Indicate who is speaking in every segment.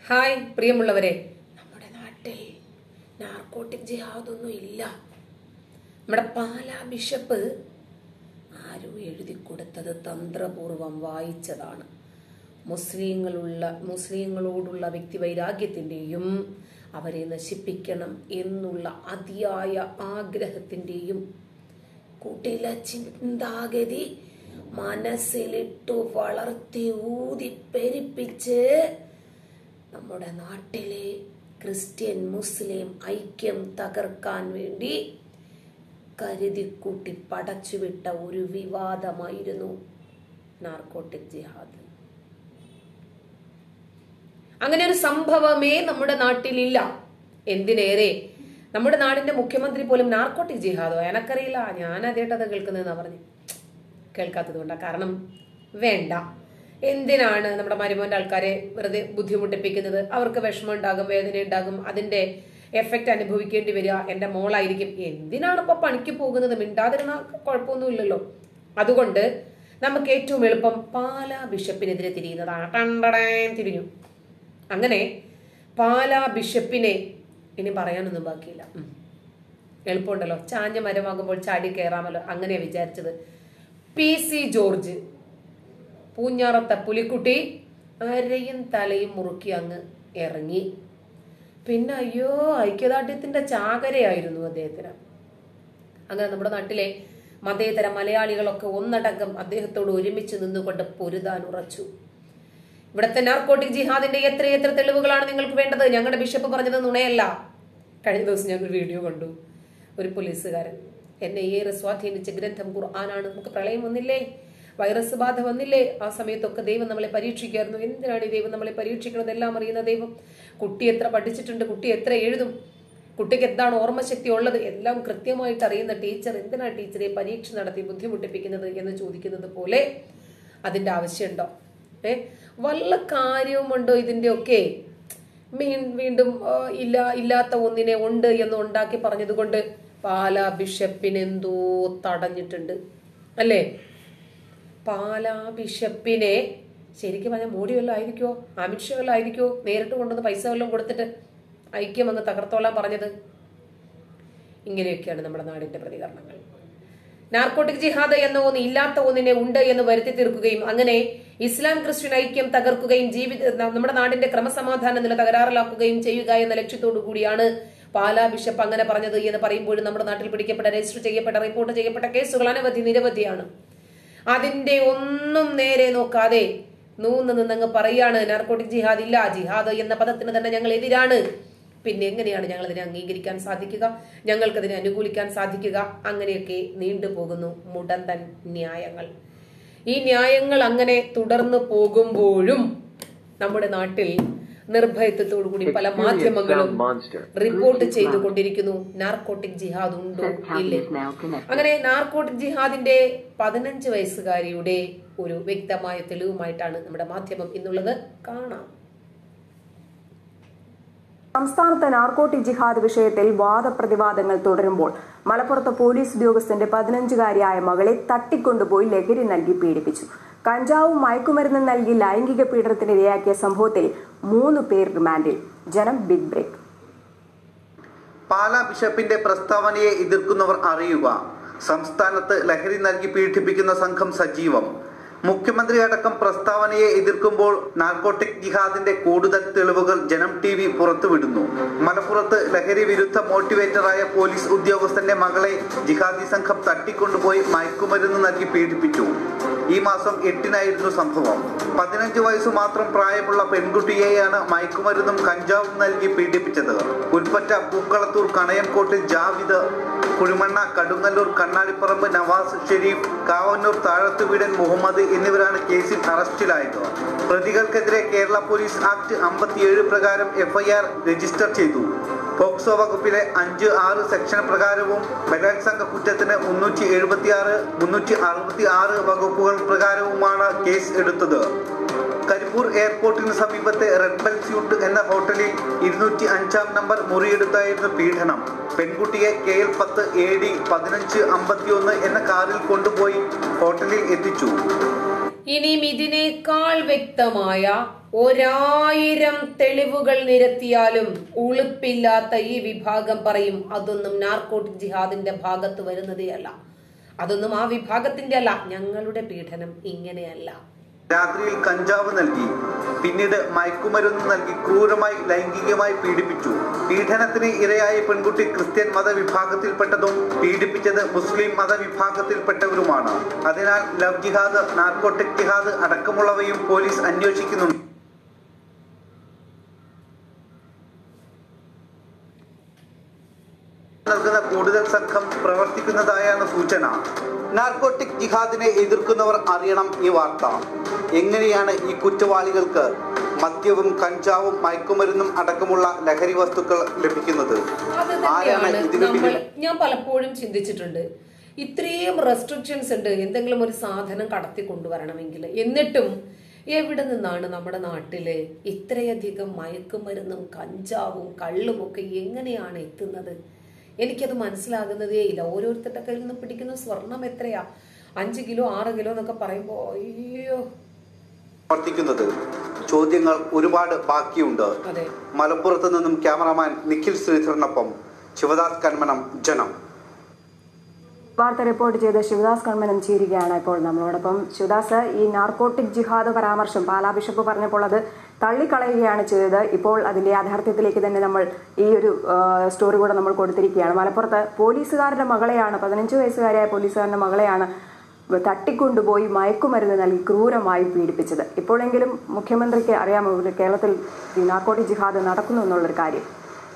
Speaker 1: Hi പ്രിയമുള്ളവരെ, നമ്മുടെ നാട്ടിൽ നാർക്കോട്ടിക് ജിഹാദൊന്നും ഇല്ല. നമ്മുടെ പാലാ ബിഷപ്പ് ആരോ എഴുതി കൊടുത്തത് തന്ത്രപൂർവം വായിച്ചതാണ്. മുസ്ലിങ്ങളോടുള്ള വ്യക്തിവൈരാഗ്യത്തിൻ്റെയും അവരെ നശിപ്പിക്കണം എന്നുള്ള അതിയായ ആഗ്രഹത്തിൻ്റെയും കുട്ടില ചിന്താഗതി മനസ്സിലിട്ടു വളർത്തി ഊതി പെരിപ്പിച്ച് നമ്മുടെ നാട്ടിലെ ക്രിസ്ത്യൻ മുസ്ലിം ഐക്യം തകർക്കാൻ വേണ്ടി കരുതിക്കൂട്ടി പടച്ചുവിട്ട ഒരു വിവാദമായിരുന്നു നാർക്കോട്ടിക് ജിഹാദ്. അങ്ങനെ ഒരു സംഭവമേ നമ്മുടെ നാട്ടിലില്ല. എന്തിനേറെ നമ്മുടെ നാടിന്റെ മുഖ്യമന്ത്രി പോലും നാർക്കോട്ടിക് ജിഹാദോ എനക്കറിയില്ല, ഞാൻ അതേട്ടത് കേൾക്കുന്നതെന്നാ പറഞ്ഞു. കേൾക്കാത്തത് കൊണ്ടാ. കാരണം വേണ്ട, എന്തിനാണ് നമ്മുടെ മരുമോന്റെ ആൾക്കാരെ വെറുതെ ബുദ്ധിമുട്ടിപ്പിക്കുന്നത്? അവർക്ക് വിഷമം ഉണ്ടാകും, വേദന ഉണ്ടാകും, അതിന്റെ എഫക്റ്റ് അനുഭവിക്കേണ്ടി വരിക എന്റെ മോളായിരിക്കും. എന്തിനാണ് ഇപ്പൊ പണിക്ക് പോകുന്നത്? മിണ്ടാതിരുന്ന കുഴപ്പമൊന്നുമില്ലല്ലോ. അതുകൊണ്ട് നമുക്ക് ഏറ്റവും എളുപ്പം പാലാ ബിഷപ്പിനെതിരെ തിരിയുന്നതാണ്. തിരിഞ്ഞു. അങ്ങനെ പാലാ ബിഷപ്പിനെ ഇനി പറയാനൊന്നും ബാക്കിയില്ല. എളുപ്പമുണ്ടല്ലോ, ചാഞ്ഞ മരമാകുമ്പോൾ ചാടി കയറാമല്ലോ. അങ്ങനെയാ വിചാരിച്ചത്. PC ജോർജ് പൂഞ്ഞാറത്തെ പുലിക്കുട്ടി അരയും തലയും മുറുക്കി അങ്ങ് ഇറങ്ങി. പിന്നെ അയ്യോ, ഐക്യദാർഢ്യത്തിന്റെ ചാകരയായിരുന്നു അദ്ദേഹത്തിന്. അങ്ങനെ നമ്മുടെ നാട്ടിലെ മതേതര മലയാളികളൊക്കെ ഒന്നടങ്കം അദ്ദേഹത്തോട് ഒരുമിച്ച് നിന്നുകൊണ്ട് പൊരുതാൻ ഉറച്ചു. ഇവിടുത്തെ നാർക്കോട്ടിക് ജിഹാദിന്റെ എത്ര തെളിവുകളാണ് നിങ്ങൾക്ക് വേണ്ടത്? ഞങ്ങളുടെ ബിഷപ്പ് പറഞ്ഞത് നുണയല്ല. കഴിഞ്ഞ ദിവസം ഞാൻ ഒരു വീഡിയോ കണ്ടു. ഒരു പോലീസുകാരൻ എന്നെ ഏറെ സ്വാധീനിച്ച ഗ്രന്ഥം ഖുർആനാണ്. നമുക്ക് പ്രളയം വന്നില്ലേ, വൈറസ് ബാധ വന്നില്ലേ, ആ സമയത്തൊക്കെ ദൈവം നമ്മളെ പരീക്ഷിക്കായിരുന്നു. എന്തിനാണ് ഈ ദൈവം നമ്മളെ പരീക്ഷിക്കുന്നത്? എല്ലാം അറിയുന്ന ദൈവം. കുട്ടി എത്ര പഠിച്ചിട്ടുണ്ട്, കുട്ടി എത്ര എഴുതും, കുട്ടിക്ക് എന്താണ് ഓർമ്മശക്തി ഉള്ളത്, എല്ലാം കൃത്യമായിട്ട് അറിയുന്ന ടീച്ചർ എന്തിനാണ് ടീച്ചറെ പരീക്ഷ നടത്തി ബുദ്ധിമുട്ടിപ്പിക്കുന്നത് എന്ന് ചോദിക്കുന്നത് പോലെ അതിന്റെ ആവശ്യമുണ്ടോ? വല്ല കാര്യവുമുണ്ടോ ഇതിന്റെ ഒക്കെ? വീണ്ടും ഇല്ലാത്ത ഒന്നിനെ ഉണ്ട് എന്ന് ഉണ്ടാക്കി പറഞ്ഞത് കൊണ്ട് പാലാ ബിഷപ്പിന് എന്തോ തടഞ്ഞിട്ടുണ്ട് അല്ലേ? പാലാ ബിഷപ്പിനെ ശരിക്കും പറഞ്ഞാൽ മോഡി വല്ലതും ആയിരിക്കോ, അമിത്ഷാ വല്ലതും ആയിരിക്കോ നേരിട്ട് കൊണ്ടുവന്ന് പൈസ വല്ലതും കൊടുത്തിട്ട് ഐക്യം അങ്ങ് തകർത്തോളാൻ പറഞ്ഞത്? ഇങ്ങനെയൊക്കെയാണ് നമ്മുടെ നാടിന്റെ പ്രതികരണങ്ങൾ. നാർക്കോട്ടിക് ജിഹാദ് എന്ന ഒന്ന് ഇല്ലാത്ത ഒന്നിനെ ഉണ്ട് എന്ന് വരുത്തി തീർക്കുകയും അങ്ങനെ ഇസ്ലാം ക്രിസ്ത്യൻ ഐക്യം തകർക്കുകയും നമ്മുടെ നാടിന്റെ ക്രമസമാധാന നില തകരാറിലാക്കുകയും ചെയ്യുക എന്ന ലക്ഷ്യത്തോടു കൂടിയാണ് പാലാ ബിഷപ്പ് അങ്ങനെ പറഞ്ഞത് എന്ന് പറയുമ്പോഴും നമ്മുടെ നാട്ടിൽ പിടിക്കപ്പെട്ട, രജിസ്റ്റർ ചെയ്യപ്പെട്ട, റിപ്പോർട്ട് ചെയ്യപ്പെട്ട കേസുകൾ നിരവധിയാണ്. അതിന്റെ ഒന്നും നേരെ നോക്കാതെ നിന്നങ്ങ് പറയാണ് നാർക്കോട്ടിക് ജിഹാദ് ഇല്ല, ജിഹാദ് എന്ന പദത്തിന് തന്നെ ഞങ്ങൾ എതിരാണ്. പിന്നെ എങ്ങനെയാണ് ഞങ്ങൾ അതിനെ അംഗീകരിക്കാൻ സാധിക്കുക, ഞങ്ങൾക്കതിനെ അനുകൂലിക്കാൻ സാധിക്കുക? അങ്ങനെയൊക്കെ നീണ്ടുപോകുന്നു മുടന്തൻ ന്യായങ്ങൾ. ഈ ന്യായങ്ങൾ അങ്ങനെ തുടർന്നു പോകുമ്പോഴും നമ്മുടെ നാട്ടിൽ നിർഭയത്വത്തോടു കൂടി പല മാധ്യമങ്ങളും റിപ്പോർട്ട് ചെയ്തുകൊണ്ടിരിക്കുന്നു നാർക്കോട്ടിക് ജിഹാദ് ഉണ്ടോ ഇല്ലേ. അങ്ങനെ നാർക്കോട്ടിക് ജിഹാദിന്റെ 15 വയസ്സുകാരിയുടെ ഒരു വ്യക്തമായ തെളിവുമായിട്ടാണ് നമ്മുടെ മാധ്യമം ഇന്നുള്ളത്. കാണാം.
Speaker 2: സംസ്ഥാനത്ത് നാർക്കോട്ടിക് ജിഹാദ് വിഷയത്തിൽ വാദപ്രതിവാദങ്ങൾ തുടരുമ്പോൾ മലപ്പുറത്ത് പോലീസ് ഉദ്യോഗസ്ഥന്റെ 15-കാരിയായ മകളെ തട്ടിക്കൊണ്ടുപോയി ലഹരി നൽകി പീഡിപ്പിച്ചു. കഞ്ചാവും മയക്കുമരുന്നും നൽകി ലൈംഗിക പീഡനത്തിന് ഇരയാക്കിയ സംഭവത്തിൽ 3 പേർ റിമാൻഡിൽ. ജനം ബിഗ് ബ്രേക്ക്.
Speaker 3: പാലാ ബിഷപ്പിന്റെ പ്രസ്താവനയെ എതിർക്കുന്നവർ അറിയുക, സംസ്ഥാനത്ത് ലഹരി നൽകി പീഡിപ്പിക്കുന്ന സംഘം സജീവം. മുഖ്യമന്ത്രി അടക്കം പ്രസ്താവനയെ എതിർക്കുമ്പോൾ നാർക്കോട്ടിക് ജിഹാദിന്റെ കൂടുതൽ തെളിവുകൾ ജനം TV പുറത്തുവിടുന്നു. മലപ്പുറത്ത് ലഹരി വിരുദ്ധ മോട്ടിവേറ്ററായ പോലീസ് ഉദ്യോഗസ്ഥന്റെ മകളെ ജിഹാദി സംഘം തട്ടിക്കൊണ്ടുപോയി മയക്കുമരുന്ന് നൽകി പീഡിപ്പിച്ചു. ഈ മാസം 8-നായിരുന്നു സംഭവം. 15 വയസ്സു മാത്രം പ്രായമുള്ള പെൺകുട്ടിയെയാണ് മയക്കുമരുന്നും കഞ്ചാവും നൽകി പീഡിപ്പിച്ചത്. പുൽപ്പറ്റ, പൂക്കളത്തൂർ, കണയംകോട്ടിൽ ജാവിദ്, കുഴിമണ്ണ, കടുങ്ങല്ലൂർ, കണ്ണാടിപ്പറമ്പ് നവാസ് ഷെരീഫ്, കാവന്നൂർ താഴത്തുവീടൻ മുഹമ്മദ് എന്നിവരാണ് കേസിൽ അറസ്റ്റിലായത്. പ്രതികൾക്കെതിരെ കേരള പോലീസ് ആക്ട് 57 പ്രകാരം FIR രജിസ്റ്റർ ചെയ്തു. പോക്സോ വകുപ്പിലെ 5, 6 സെക്ഷൻ പ്രകാരവും ബലാത്സംഗ കുറ്റത്തിന് 376, 366 വകുപ്പുകൾ പ്രകാരവുമാണ് കേസ് എടുത്തത്. കരിപ്പൂർ എയർപോർട്ടിന് സമീപത്തെ റെഡ് ബെൽ സ്യൂട്ട് എന്ന ഹോട്ടലിൽ 205-ാം നമ്പർ മുറിയെടുത്തായിരുന്നു പീഡനം. പെൺകുട്ടിയെ KL10 AD 1551 എന്ന കാറിൽ കൊണ്ടുപോയി ഹോട്ടലിൽ എത്തിച്ചു.
Speaker 1: ഇനിയും ഇതിനേക്കാൾ വ്യക്തമായ 1000 തെളിവുകൾ നിരത്തിയാലും ഉളുപ്പില്ലാത്ത ഈ വിഭാഗം പറയും അതൊന്നും നാർക്കോട്ടിക് ജിഹാദിന്റെ ഭാഗത്ത് വരുന്നതേ അല്ല, അതൊന്നും ആ വിഭാഗത്തിന്റെ അല്ല, ഞങ്ങളുടെ പീഡനം ഇങ്ങനെയല്ല.
Speaker 3: രാത്രിയിൽ കഞ്ചാവ് നൽകി, പിന്നീട് മയക്കുമരുന്ന് നൽകി ക്രൂരമായി ലൈംഗികമായി പീഡിപ്പിച്ചു. പീഡനത്തിന് ഇരയായ പെൺകുട്ടി ക്രിസ്ത്യൻ മതവിഭാഗത്തിൽപ്പെട്ടതും പീഡിപ്പിച്ചത് മുസ്ലിം മതവിഭാഗത്തിൽപ്പെട്ടവരുമാണ്. അതിനാൽ ലവ് ജിഹാദ്, നാർക്കോട്ടിക് ജിഹാദ് അടക്കമുള്ളവയും പോലീസ് അന്വേഷിക്കുന്നുണ്ട്. നൽകുന്ന കൂടുതൽ സംഘം പ്രവർത്തിക്കുന്നതായാണ് സൂചന. നാർക്കോട്ടിക് ജിഹാദിനെ എതിർക്കുന്നവർ അറിയണം ഈ വാർത്ത. എങ്ങനെയാണ് ഈ കുറ്റവാളികൾക്ക് മദ്യവും കഞ്ചാവും മയക്കുമരുന്നും അടക്കമുള്ള ലഹരി വസ്തുക്കൾ ലഭിക്കുന്നത്?
Speaker 1: ഞാൻ പലപ്പോഴും ചിന്തിച്ചിട്ടുണ്ട്, ഇത്രയും റെസ്ട്രിക്ഷൻസ് ഉണ്ട് എന്തെങ്കിലും ഒരു സാധനം കടത്തി കൊണ്ടുവരണമെങ്കിൽ, എന്നിട്ടും എവിടെ നിന്നാണ് നമ്മുടെ നാട്ടില് ഇത്രയധികം മയക്കുമരുന്നും കഞ്ചാവും കള്ളും ഒക്കെ എങ്ങനെയാണ് എത്തുന്നത്? എനിക്കത് മനസ്സിലാകുന്നതേ ഇല്ല. ഓരോരുത്തരുടെ കയ്യിൽ നിന്ന് പിടിക്കുന്ന സ്വർണം എത്രയാ, 5 കിലോ 6 കിലോ എന്നൊക്കെ പറയുമ്പോ അയ്യോ.
Speaker 3: പ്രവർത്തിക്കുന്നത് ചോദ്യങ്ങൾ ഒരുപാട് ബാക്കിയുണ്ട്. മലപ്പുറത്ത് നിന്നും ക്യാമറാമാൻ നിഖിൽ ശ്രീധരനൊപ്പം ശിവദാസ് കന്മനം, ജനം.
Speaker 2: വാർത്ത റിപ്പോർട്ട് ചെയ്ത ശിവദാസ് കന്മനം ചേരുകയാണ് ഇപ്പോൾ നമ്മളോടൊപ്പം. ശിവദാസ്, ഈ നാർക്കോട്ടിക് ജിഹാദ് പരാമർശം പാലാ ബിഷപ്പ് പറഞ്ഞപ്പോൾ അത് തള്ളിക്കളയുകയാണ് ചെയ്തത്. ഇപ്പോൾ അതിന്റെ യാഥാർത്ഥ്യത്തിലേക്ക് തന്നെ നമ്മൾ ഈ ഒരു സ്റ്റോറി കൂടെ നമ്മൾ കൊടുത്തിരിക്കുകയാണ്. മലപ്പുറത്ത് പോലീസുകാരുടെ മകളെയാണ്, 15 വയസ്സുകാരിയായ പോലീസുകാരന്റെ മകളെയാണ് തട്ടിക്കൊണ്ടുപോയി മയക്കുമരുന്ന് നൽകി ക്രൂരമായി പീഡിപ്പിച്ചത്. ഇപ്പോഴെങ്കിലും മുഖ്യമന്ത്രിക്ക് അറിയാമോ കേരളത്തിൽ ഈ നാർക്കോട്ടിക് ജിഹാദ് നടക്കുന്നു എന്നുള്ളൊരു കാര്യം?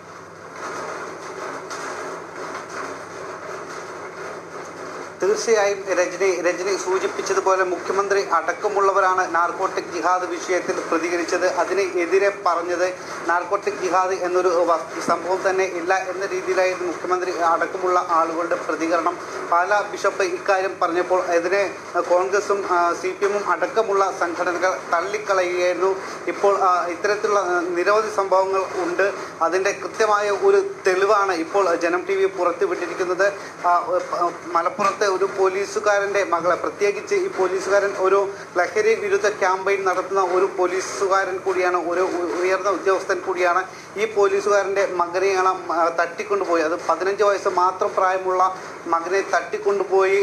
Speaker 3: തീർച്ചയായും രജനി സൂചിപ്പിച്ചതുപോലെ മുഖ്യമന്ത്രി അടക്കമുള്ളവരാണ് നാർക്കോട്ടിക് ജിഹാദ് വിഷയത്തിൽ പ്രതികരിച്ചത്. അതിന് എതിരെ പറഞ്ഞത് നാർക്കോട്ടിക് ജിഹാദ് എന്നൊരു സംഭവം തന്നെ ഇല്ല എന്ന രീതിയിലായിരുന്നു മുഖ്യമന്ത്രി അടക്കമുള്ള ആളുകളുടെ പ്രതികരണം. പാലാ ബിഷപ്പ് ഇക്കാര്യം പറഞ്ഞപ്പോൾ അതിനെ കോൺഗ്രസും CPM-ഉം അടക്കമുള്ള സംഘടനകൾ തള്ളിക്കളയുകയായിരുന്നു. ഇപ്പോൾ ഇത്തരത്തിലുള്ള നിരവധി സംഭവങ്ങൾ ഉണ്ട്. അതിൻ്റെ കൃത്യമായ ഒരു തെളിവാണ് ഇപ്പോൾ ജനം TV പുറത്തുവിട്ടിരിക്കുന്നത്. മലപ്പുറത്തെ ഒരു പോലീസുകാരന്റെ മകളെ, പ്രത്യേകിച്ച് ഈ പോലീസുകാരൻ ഒരു ലഹരി വിരുദ്ധ ക്യാമ്പയിൻ നടത്തുന്ന ഒരു പോലീസുകാരൻ കൂടിയാണ്, ഒരു ഉയർന്ന ഉദ്യോഗസ്ഥൻ കൂടിയാണ്. ഈ പോലീസുകാരന്റെ മകനെയാണ് തട്ടിക്കൊണ്ടുപോയി, അത് 15 വയസ്സ് മാത്രം പ്രായമുള്ള മകനെ തട്ടിക്കൊണ്ടുപോയി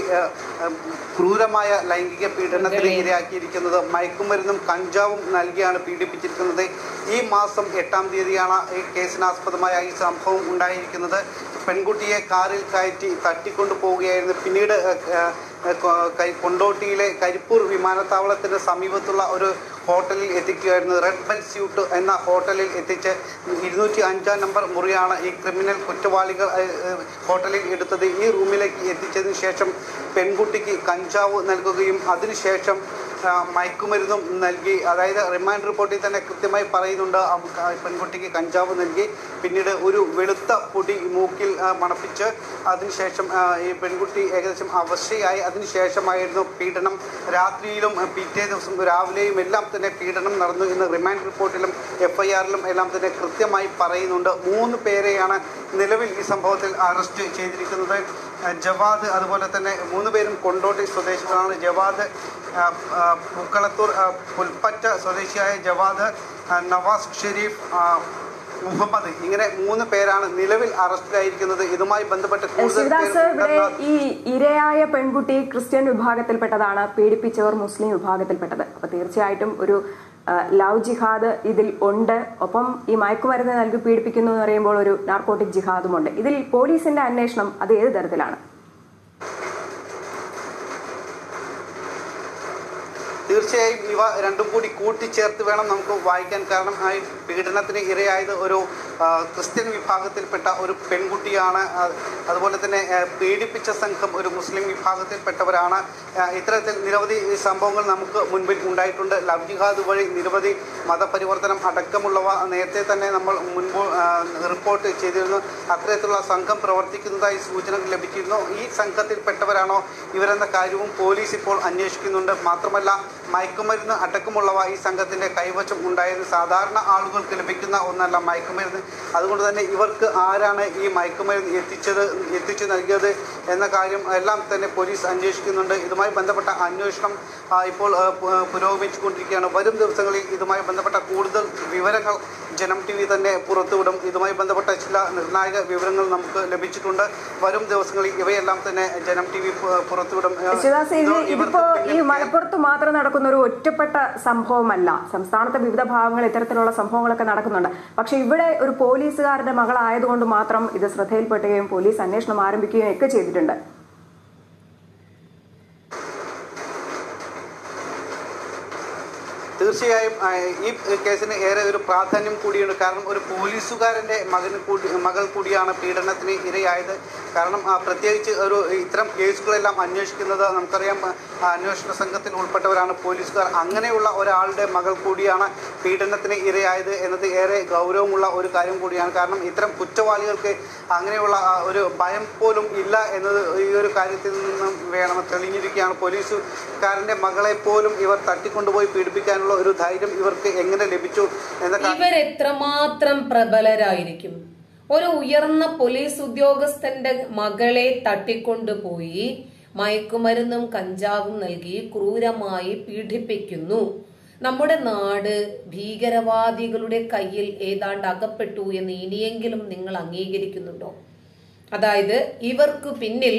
Speaker 3: ക്രൂരമായ ലൈംഗിക പീഡനത്തിന് ഇരയാക്കിയിരിക്കുന്നത്. മയക്കുമരുന്നും കഞ്ചാവും നൽകിയാണ് പീഡിപ്പിച്ചിരിക്കുന്നത്. ഈ മാസം 8-ാം തീയതിയാണ് ഈ കേസിനാസ്പദമായ ഈ സംഭവം ഉണ്ടായിരിക്കുന്നത്. പെൺകുട്ടിയെ കാറിൽ കയറ്റി തട്ടിക്കൊണ്ടു പോവുകയായിരുന്നു. പിന്നീട് കൊണ്ടോട്ടിയിലെ കരിപ്പൂർ വിമാനത്താവളത്തിന് സമീപത്തുള്ള ഒരു ഹോട്ടലിൽ എത്തിക്കുകയായിരുന്നു. റെഡ് ബെൽ സ്യൂട്ട് എന്ന ഹോട്ടലിൽ എത്തിച്ച് 205-ാം നമ്പർ മുറിയാണ് ഈ ക്രിമിനൽ കുറ്റവാളികൾ ഹോട്ടലിൽ എടുത്തത്. ഈ റൂമിലേക്ക് എത്തിച്ചതിന് ശേഷം പെൺകുട്ടിക്ക് കഞ്ചാവ് നൽകുകയും അതിനുശേഷം മയക്കുമരുന്നും നൽകി. അതായത് റിമാൻഡ് റിപ്പോർട്ടിൽ തന്നെ കൃത്യമായി പറയുന്നുണ്ട്, പെൺകുട്ടിക്ക് കഞ്ചാവ് നൽകി, പിന്നീട് ഒരു വെളുത്ത പൊടി മൂക്കിൽ മണപ്പിച്ച് അതിനുശേഷം ഈ പെൺകുട്ടി ഏകദേശം അവശയായി. അതിനുശേഷമായിരുന്നു പീഡനം. രാത്രിയിലും പിറ്റേ ദിവസം രാവിലെയും എല്ലാം തന്നെ പീഡനം നടന്നു എന്ന് റിമാൻഡ് റിപ്പോർട്ടിലും FIR-ലും എല്ലാം തന്നെ കൃത്യമായി പറയുന്നുണ്ട്. 3 പേരെയാണ് നിലവിൽ ഈ സംഭവത്തിൽ അറസ്റ്റ് ചെയ്തിരിക്കുന്നത്. ജവാദ്, അതുപോലെ തന്നെ 3 പേരും കൊണ്ടോട്ടി സ്വദേശികളാണ്. ജവാദ്, പൂക്കളത്തൂർ പുൽപ്പറ്റ സ്വദേശിയായ ജവാദ്, നവാസ് ഷെരീഫ്, മുഹമ്മദ്, ഇങ്ങനെ 3 പേരാണ് നിലവിൽ അറസ്റ്റിലായിരിക്കുന്നത്. ഇതുമായി ബന്ധപ്പെട്ട്
Speaker 2: ഈ ഇരയായ പെൺകുട്ടി ക്രിസ്ത്യൻ വിഭാഗത്തിൽപ്പെട്ടതാണ്, പീഡിപ്പിച്ചവർ മുസ്ലിം വിഭാഗത്തിൽപ്പെട്ടത്. അപ്പൊ തീർച്ചയായിട്ടും ഒരു ലവ് ജിഹാദ് ഇതിൽ ഉണ്ട്. ഒപ്പം ഈ മയക്കുമരുന്ന് നൽകി പീഡിപ്പിക്കുന്നു എന്ന് പറയുമ്പോൾ ഒരു നാർക്കോട്ടിക് ജിഹാദുമുണ്ട്. ഇതിൽ പോലീസിന്റെ അന്വേഷണം അത് ഏത് തരത്തിലാണ്?
Speaker 3: തീർച്ചയായും ഇവ രണ്ടും കൂടി കൂട്ടിച്ചേർത്ത് വേണം നമുക്ക് വായിക്കാൻ. കാരണം ഈ പീഡനത്തിന് ഇരയായത് ഒരു ക്രിസ്ത്യൻ വിഭാഗത്തിൽപ്പെട്ട ഒരു പെൺകുട്ടിയാണ്. അതുപോലെ തന്നെ പീഡിപ്പിച്ച സംഘം ഒരു മുസ്ലിം വിഭാഗത്തിൽപ്പെട്ടവരാണ്. ഇത്തരത്തിൽ നിരവധി സംഭവങ്ങൾ നമുക്ക് മുൻപിൽ ഉണ്ടായിട്ടുണ്ട്. ലവ് ജിഹാദ് വഴി നിരവധി മതപരിവർത്തനം അടക്കമുള്ളവ നേരത്തെ തന്നെ നമ്മൾ മുൻപ് റിപ്പോർട്ട് ചെയ്തിരുന്നു. അത്തരത്തിലുള്ള സംഘം പ്രവർത്തിക്കുന്നതായി സൂചനകൾ ലഭിക്കുന്നു. ഈ സംഘത്തിൽപ്പെട്ടവരാണോ ഇവരെന്ന കാര്യവും പോലീസ് ഇപ്പോൾ അന്വേഷിക്കുന്നുണ്ട്. മാത്രമല്ല മയക്കുമരുന്ന് അടക്കമുള്ളവ ഈ സംഘത്തിന്റെ കൈവശം ഉണ്ടായത്. സാധാരണ ആളുകൾക്ക് ലഭിക്കുന്ന ഒന്നല്ല മയക്കുമരുന്ന്. അതുകൊണ്ട് തന്നെ ഇവർക്ക് ആരാണ് ഈ മയക്കുമരുന്ന് എത്തിച്ചു നൽകിയത് എന്ന കാര്യം എല്ലാം തന്നെ പോലീസ് അന്വേഷിക്കുന്നുണ്ട്. ഇതുമായി ബന്ധപ്പെട്ട അന്വേഷണം ഇപ്പോൾ പുരോഗമിച്ചുകൊണ്ടിരിക്കുകയാണ്. വരും ദിവസങ്ങളിൽ ഇതുമായി ബന്ധപ്പെട്ട കൂടുതൽ വിവരങ്ങൾ ജനം TV തന്നെ പുറത്തുവിടും. ഇതുമായി ബന്ധപ്പെട്ട ചില നിർണായക വിവരങ്ങൾ നമുക്ക് ലഭിച്ചിട്ടുണ്ട്. വരും ദിവസങ്ങളിൽ ഇവയെല്ലാം തന്നെ ജനം TV പുറത്തുവിടും.
Speaker 2: ഇതിപ്പോ ഈ മലപ്പുറത്ത് മാത്രം നടക്കുന്ന ഒരു ഒറ്റപ്പെട്ട സംഭവമല്ല. സംസ്ഥാനത്തെ വിവിധ ഭാഗങ്ങളിൽ ഇത്തരത്തിലുള്ള സംഭവങ്ങളൊക്കെ നടക്കുന്നുണ്ട്. പക്ഷെ ഇവിടെ ഒരു പോലീസുകാരുടെ മകളായതുകൊണ്ട് മാത്രം ഇത് ശ്രദ്ധയിൽപ്പെടുകയും പോലീസ് അന്വേഷണം ആരംഭിക്കുകയും ഒക്കെ ചെയ്തിട്ടുണ്ട്.
Speaker 3: തീർച്ചയായും ഈ കേസിന് ഏറെ ഒരു പ്രാധാന്യം കൂടിയുണ്ട്. കാരണം ഒരു പോലീസുകാരൻ്റെ മകൾ കൂടിയാണ് പീഡനത്തിന് ഇരയായത്. കാരണം പ്രത്യേകിച്ച് ഇത്തരം കേസുകളെല്ലാം അന്വേഷിക്കുന്നത് നമുക്കറിയാം, അന്വേഷണ സംഘത്തിൽ ഉൾപ്പെട്ടവരാണ് പോലീസുകാർ. അങ്ങനെയുള്ള ഒരാളുടെ മകൾ കൂടിയാണ് പീഡനത്തിന് ഇരയായത് എന്നത് ഏറെ ഗൗരവമുള്ള ഒരു കാര്യം കൂടിയാണ്. കാരണം ഇത്തരം കുറ്റവാളികൾക്ക് അങ്ങനെയുള്ള ഒരു ഭയം പോലും ഇല്ല എന്നത് ഈ ഒരു കാര്യത്തിൽ നിന്നും തെളിഞ്ഞിരിക്കുകയാണ്. പോലീസുകാരൻ്റെ മകളെ പോലും ഇവർ തട്ടിക്കൊണ്ടുപോയി പീഡിപ്പിക്കാനുള്ള ഒരു ധൈര്യം ഇവർക്ക് എങ്ങനെ ലഭിച്ചു എന്ന
Speaker 1: ഇവരെത്രമാത്രം പ്രബലരായിരിക്കും. ഒരു ഉയർന്ന പോലീസ് ഉദ്യോഗസ്ഥന്റെ മകളെ തട്ടിക്കൊണ്ടുപോയി മയക്കുമരുന്നും കഞ്ചാവും നൽകി ക്രൂരമായി പീഡിപ്പിക്കുന്നു. നമ്മുടെ നാട് ഭീകരവാദികളുടെ കയ്യിൽ ഏതാണ്ട് അകപ്പെട്ടു എന്ന് ഇനിയെങ്കിലും നിങ്ങൾ അംഗീകരിക്കുന്നുണ്ടോ? അതായത് ഇവർക്ക് പിന്നിൽ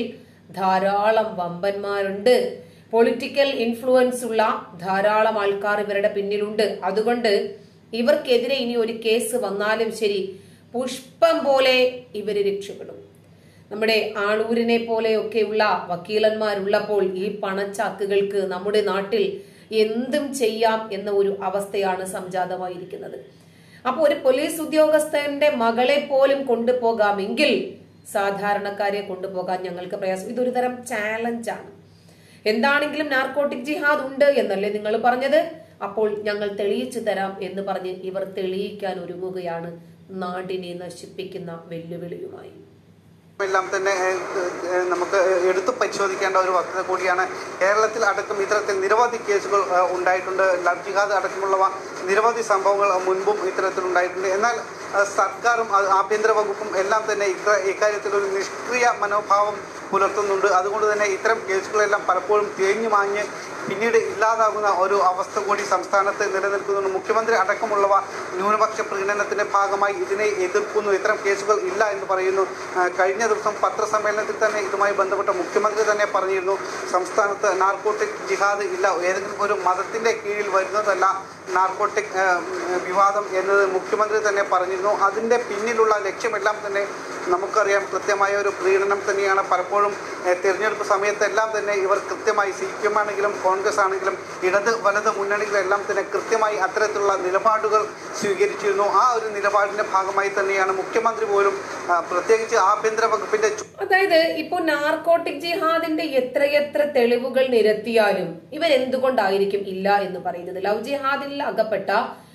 Speaker 1: ധാരാളം വമ്പന്മാരുണ്ട്. പൊളിറ്റിക്കൽ ഇൻഫ്ലുവൻസ് ഉള്ള ധാരാളം ആൾക്കാർ ഇവരുടെ പിന്നിലുണ്ട്. അതുകൊണ്ട് ഇവർക്കെതിരെ ഇനി ഒരു കേസ് വന്നാലും ശരി, പുഷ്പം പോലെ ഇവര് രക്ഷപ്പെടും. നമ്മുടെ ആളൂരിനെ പോലെയൊക്കെയുള്ള വക്കീലന്മാരുള്ളപ്പോൾ ഈ പണച്ചാക്കുകൾക്ക് നമ്മുടെ നാട്ടിൽ എന്തും ചെയ്യാം എന്ന ഒരു അവസ്ഥയാണ് സംജാതമായിരിക്കുന്നത്. അപ്പൊ ഒരു പോലീസ് ഉദ്യോഗസ്ഥന്റെ മകളെ പോലും കൊണ്ടുപോകാമെങ്കിൽ സാധാരണക്കാരെ കൊണ്ടുപോകാൻ ഞങ്ങൾക്ക് പ്രയാസം. ഇതൊരു തരം ചാലഞ്ചാണ്. എന്താണെങ്കിലും നാർക്കോട്ടിക് ജിഹാദ് ഉണ്ട് എന്നല്ലേ നിങ്ങൾ പറഞ്ഞത്? അപ്പോൾ ഞങ്ങൾ തെളിയിച്ചു തരാം എന്ന് പറഞ്ഞ് ഇവർ തെളിയിക്കാൻ ഒരുങ്ങുകയാണ്, നാടിനെ നശിപ്പിക്കുന്ന വെല്ലുവിളിയുമായി.
Speaker 3: എല്ലാം തന്നെ നമുക്ക് എടുത്തു പരിശോധിക്കേണ്ട ഒരു വസ്തുത കൂടിയാണ്. കേരളത്തിൽ അടക്കം ഇത്തരത്തിൽ നിരവധി കേസുകൾ ഉണ്ടായിട്ടുണ്ട്. ലവ് ജിഹാദ് അടക്കമുള്ളവ നിരവധി സംഭവങ്ങൾ മുൻപും ഇത്തരത്തിലുണ്ടായിട്ടുണ്ട്. എന്നാൽ സർക്കാരും ആഭ്യന്തര വകുപ്പും എല്ലാം തന്നെ ഇക്കാര്യത്തിൽ ഒരു നിഷ്ക്രിയ മനോഭാവം പുലർത്തുന്നുണ്ട്. അതുകൊണ്ട് തന്നെ ഇത്തരം കേസുകളെല്ലാം പലപ്പോഴും തേഞ്ഞു മാഞ്ഞ് പിന്നീട് ഇല്ലാതാകുന്ന ഒരു അവസ്ഥ കൂടി സംസ്ഥാനത്ത് നിലനിൽക്കുന്നുണ്ട്. മുഖ്യമന്ത്രി അടക്കമുള്ളവ ന്യൂനപക്ഷ പ്രീണനത്തിന്റെ ഭാഗമായി ഇതിനെ എതിർക്കുന്നു. ഇത്തരം കേസുകൾ ഇല്ല എന്ന് പറയുന്നു. കഴിഞ്ഞ ദിവസം പത്രസമ്മേളനത്തിൽ തന്നെ ഇതുമായി ബന്ധപ്പെട്ട മുഖ്യമന്ത്രി തന്നെ പറഞ്ഞിരുന്നു, സംസ്ഥാനത്ത് നാർക്കോട്ടിക് ജിഹാദ് ഇല്ല, ഏതെങ്കിലും ഒരു മതത്തിന്റെ കീഴിൽ വരുന്നതല്ല നാർക്കോട്ടിക് വിവാദം എന്നത് മുഖ്യമന്ത്രി തന്നെ പറഞ്ഞിരുന്നു. അതിന്റെ പിന്നിലുള്ള ലക്ഷ്യമെല്ലാം തന്നെ നമുക്കറിയാം, കൃത്യമായ ഒരു പ്രീണനം തന്നെയാണ്. പലപ്പോഴും തിരഞ്ഞെടുപ്പ് സമയത്തെല്ലാം തന്നെ ഇവർ കൃത്യമായി CPM ആണെങ്കിലും കോൺഗ്രസ് ആണെങ്കിലും ഇടത് വലത് മുന്നണികളെല്ലാം തന്നെ കൃത്യമായി അത്തരത്തിലുള്ള നിലപാടുകൾ സ്വീകരിച്ചിരുന്നു. ആ ഒരു നിലപാടിന്റെ ഭാഗമായി തന്നെയാണ് മുഖ്യമന്ത്രി പോലും പ്രത്യേകിച്ച് ആഭ്യന്തര വകുപ്പിന്റെ
Speaker 1: അതായത് ഇപ്പോൾ നാർക്കോട്ടിക് ജിഹാദിന്റെ എത്രയെത്ര തെളിവുകൾ നിരത്തിയാലും ഇവരെന്തുകൊണ്ടായിരിക്കും ഇല്ല എന്ന് പറയുന്നത്? ലവ് ജിഹാദിൽ അകപ്പെട്ട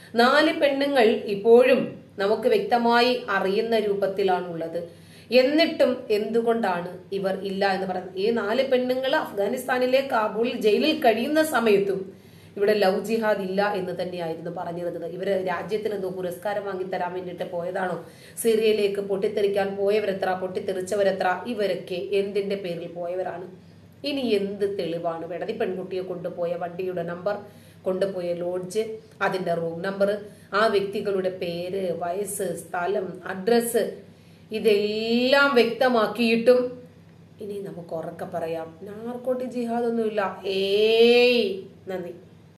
Speaker 1: 4 പെണ്ണുങ്ങൾ ഇപ്പോഴും നമുക്ക് വ്യക്തമായി അറിയുന്ന രൂപത്തിലാണുള്ളത്. എന്നിട്ടും എന്തുകൊണ്ടാണ് ഇവർ ഇല്ല എന്ന് പറയുന്നത്? ഈ 4 പെണ്ണുങ്ങൾ അഫ്ഗാനിസ്ഥാനിലെ കാബൂളിൽ ജയിലിൽ കഴിയുന്ന സമയത്തും ഇവിടെ ലവ് ജിഹാദ് ഇല്ല എന്ന് തന്നെയായിരുന്നു പറഞ്ഞിരുന്നത്. ഇവര് രാജ്യത്തിന് എന്തോ പുരസ്കാരം വാങ്ങിത്തരാൻ വേണ്ടിയിട്ട് പോയതാണോ? സിറിയയിലേക്ക് പൊട്ടിത്തെറിക്കാൻ പോയവരെത്ര, പൊട്ടിത്തെറിച്ചവരെത്ര? ഇവരൊക്കെ എന്തിന്റെ പേരിൽ പോയവരാണ്? ഇനി എന്ത് തെളിവാണ് വേണ്ടത്? ഈ പെൺകുട്ടിയെ കൊണ്ടുപോയ വണ്ടിയുടെ നമ്പർ, കൊണ്ടുപോയ ലോഡ്ജ്, അതിന്റെ റൂം നമ്പർ, ആ വ്യക്തികളുടെ പേര്, വയസ്സ്, സ്ഥലം, അഡ്രസ്സ്, ഇതെല്ലാം വ്യക്തമാക്കിയിട്ടും ഇനി നമുക്ക് ഉറക്കെ പറയാം, നാർക്കോട്ടിക് ജിഹാദ് ഒന്നുമില്ല. നന്ദി.